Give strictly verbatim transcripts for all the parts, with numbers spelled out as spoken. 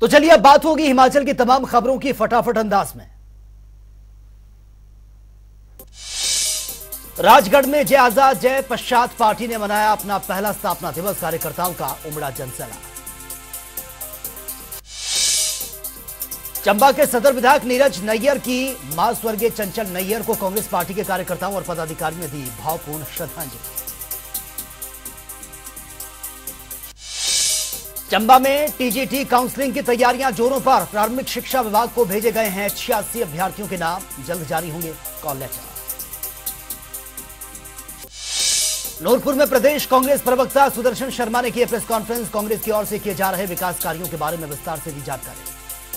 तो चलिए अब बात होगी हिमाचल की तमाम खबरों की फटाफट अंदाज में। राजगढ़ में जय आजाद जय पश्चात पार्टी ने मनाया अपना पहला स्थापना दिवस। कार्यकर्ताओं का उमड़ा जनसैलाब। चंबा के सदर विधायक नीरज नैयर की मां स्वर्गीय चंचल नैयर को कांग्रेस पार्टी के कार्यकर्ताओं और पदाधिकारियों ने दी भावपूर्ण श्रद्धांजलि। चंबा में टीजीटी काउंसलिंग की तैयारियां जोरों पर। प्रारंभिक शिक्षा विभाग को भेजे गए हैं छियासी अभ्यर्थियों के नाम। जल्द जारी होंगे कॉल लेटर। नूरपुर में प्रदेश कांग्रेस प्रवक्ता सुदर्शन शर्मा ने किए प्रेस कॉन्फ्रेंस। कांग्रेस की ओर से किए जा रहे विकास कार्यों के बारे में विस्तार से दी जानकारी।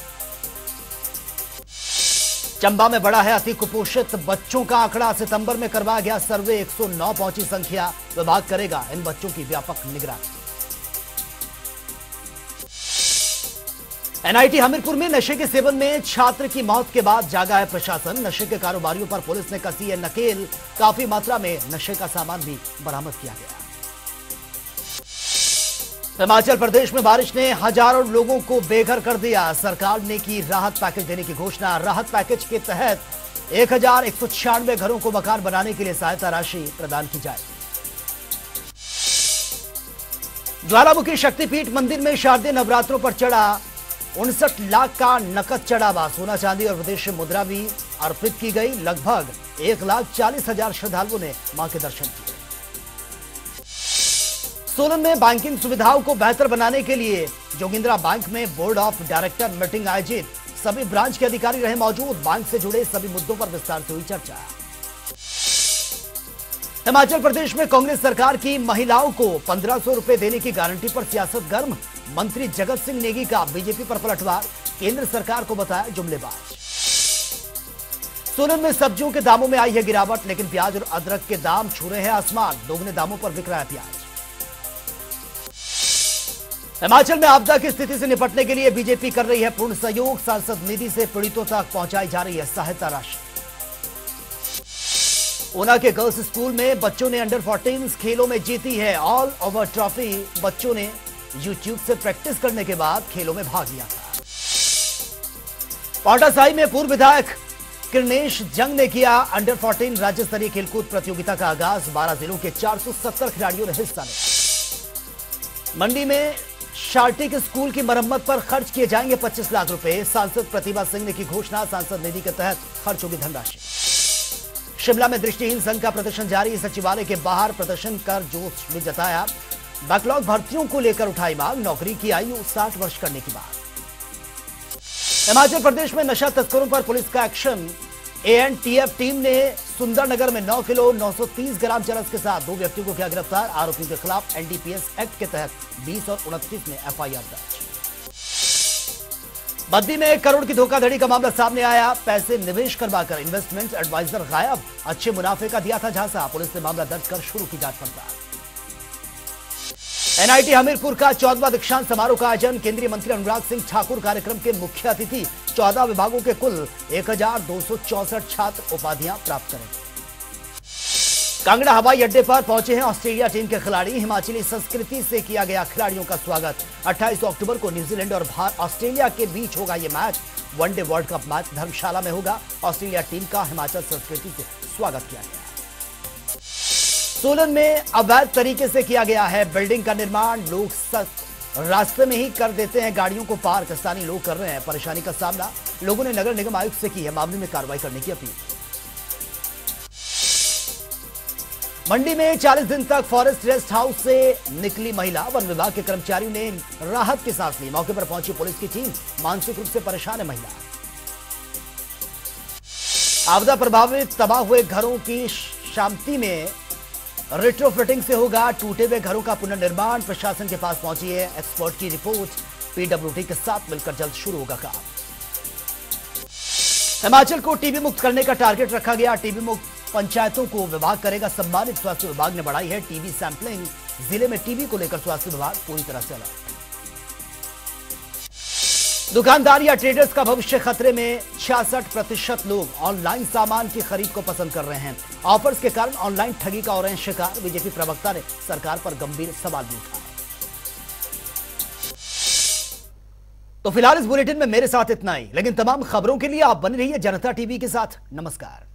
चंबा में बढ़ा है अति कुपोषित बच्चों का आंकड़ा। सितंबर में करवाया गया सर्वे। एक सौ नौ पहुंची संख्या। विभाग करेगा इन बच्चों की व्यापक निगरानी। एनआईटी हमीरपुर में नशे के सेवन में छात्र की मौत के बाद जागा है प्रशासन। नशे के कारोबारियों पर पुलिस ने कसी है नकेल। काफी मात्रा में नशे का सामान भी बरामद किया गया। हिमाचल प्रदेश में बारिश ने हजारों लोगों को बेघर कर दिया। सरकार ने की राहत पैकेज देने की घोषणा। राहत पैकेज के तहत एक हजार एक सौ छियानवे घरों को मकान बनाने के लिए सहायता राशि प्रदान की जाएगी। ज्वालामुखी शक्तिपीठ मंदिर में शारदीय नवरात्रों पर चढ़ा उनसठ लाख का नकद चढ़ावा। सोना चांदी और विदेशी मुद्रा भी अर्पित की गई। लगभग एक लाख चालीस हजार श्रद्धालुओं ने मां के दर्शन किए। सोलन में बैंकिंग सुविधाओं को बेहतर बनाने के लिए जोगिंद्रा बैंक में बोर्ड ऑफ डायरेक्टर मीटिंग आयोजित। सभी ब्रांच के अधिकारी रहे मौजूद। बैंक से जुड़े सभी मुद्दों पर विस्तार से हुई चर्चा। हिमाचल प्रदेश में कांग्रेस सरकार की महिलाओं को पंद्रह सौ रुपए देने की गारंटी पर सियासत गर्म। मंत्री जगत सिंह नेगी का बीजेपी पर पलटवार। केंद्र सरकार को बताया जुमलेबाज। सोलन में सब्जियों के दामों में आई है गिरावट, लेकिन प्याज और अदरक के दाम छू रहे हैं आसमान। दोगुने दामों पर बिक रहा है प्याज। हिमाचल में आपदा की स्थिति से निपटने के लिए बीजेपी कर रही है पूर्ण सहयोग। सांसद निधि से पीड़ितों तक पहुंचाई जा रही है सहायता राशि। ऊना के गर्ल्स स्कूल में बच्चों ने अंडर फोर्टीन खेलों में जीती है ऑल ओवर ट्रॉफी। बच्चों ने यूट्यूब से प्रैक्टिस करने के बाद खेलों में भाग लिया था। पांवटा साहिब में पूर्व विधायक किरनेश जंग ने किया अंडर फोर्टीन राज्य स्तरीय खेलकूद प्रतियोगिता का आगाज। बारह जिलों के चार सौ सत्तर खिलाड़ियों ने हिस्सा लिया। मंडी में शार्टिक स्कूल की मरम्मत पर खर्च किए जाएंगे पच्चीस लाख रुपए। सांसद प्रतिभा सिंह ने की घोषणा। सांसद निधि के तहत खर्च होगी धनराशि। शिमला में दृष्टिहीन संघ का प्रदर्शन जारी। सचिवालय के बाहर प्रदर्शन कर जोश भी जताया। बैकलॉग भर्तियों को लेकर उठाई मांग। नौकरी की आयु साठ वर्ष करने की बात। हिमाचल प्रदेश में नशा तस्करों पर पुलिस का एक्शन। एएनटीएफ टीम ने सुंदरनगर में नौ किलो नौ सौ तीस ग्राम चरस के साथ दो व्यक्तियों को किया गिरफ्तार। आरोपियों के खिलाफ एनडीपीएस एक्ट के तहत बीस और उनतीस में एफआईआर दर्ज। बद्दी में एक करोड़ की धोखाधड़ी का मामला सामने आया। पैसे निवेश करवाकर इन्वेस्टमेंट एडवाइजर गायब। अच्छे मुनाफे का दिया था झांसा। पुलिस ने मामला दर्ज कर शुरू की जांच पड़ताल। एनआईटी हमीरपुर का चौदहवां दीक्षांत समारोह का आयोजन। केंद्रीय मंत्री अनुराग सिंह ठाकुर कार्यक्रम के मुख्य अतिथि। चौदह विभागों के कुल एक हजार दो सौ चौसठ छात्र उपाधियां प्राप्त करेंगे। कांगड़ा हवाई अड्डे पर पहुंचे हैं ऑस्ट्रेलिया टीम के खिलाड़ी। हिमाचली संस्कृति से किया गया खिलाड़ियों का स्वागत। अट्ठाईस अक्टूबर को न्यूजीलैंड और ऑस्ट्रेलिया के बीच होगा यह मैच। One day world cup match Dharamshala में होगा। ऑस्ट्रेलिया टीम का हिमाचल संस्कृति से स्वागत किया गया। सोलन में अवैध तरीके से किया गया है बिल्डिंग का निर्माण। लोग रास्ते में ही कर देते हैं गाड़ियों को पार्क। स्थानीय लोग कर रहे हैं परेशानी का सामना। लोगों ने नगर निगम आयुक्त से की है मामले में कार्रवाई करने की अपील। मंडी में चालीस दिन तक फॉरेस्ट रेस्ट हाउस से निकली महिला। वन विभाग के कर्मचारियों ने राहत की सांस ली। मौके पर पहुंची पुलिस की टीम। मानसिक रूप से परेशान है महिला। आपदा प्रभावित तबाह हुए घरों की शांति में रेट्रोफिटिंग से होगा टूटे हुए घरों का पुनर्निर्माण। प्रशासन के पास पहुंची है एक्सपर्ट की रिपोर्ट। पीडब्ल्यूडी के साथ मिलकर जल्द शुरू होगा काम। हिमाचल को टीबी मुक्त करने का टारगेट रखा गया। टीबी मुक्त पंचायतों को विभाग करेगा सम्मानित। स्वास्थ्य विभाग ने बढ़ाई है टीबी सैंपलिंग। जिले में टीबी को लेकर स्वास्थ्य विभाग पूरी तरह से अलर्ट। दुकानदार या ट्रेडर्स का भविष्य खतरे में। छियासठ प्रतिशत लोग ऑनलाइन सामान की खरीद को पसंद कर रहे हैं। ऑफर्स के कारण ऑनलाइन ठगी का हो रहे हैं शिकार। बीजेपी प्रवक्ता ने सरकार पर गंभीर सवाल भी उठाए। तो फिलहाल इस बुलेटिन में मेरे साथ इतना ही, लेकिन तमाम खबरों के लिए आप बने रहिए जनता टीवी के साथ। नमस्कार।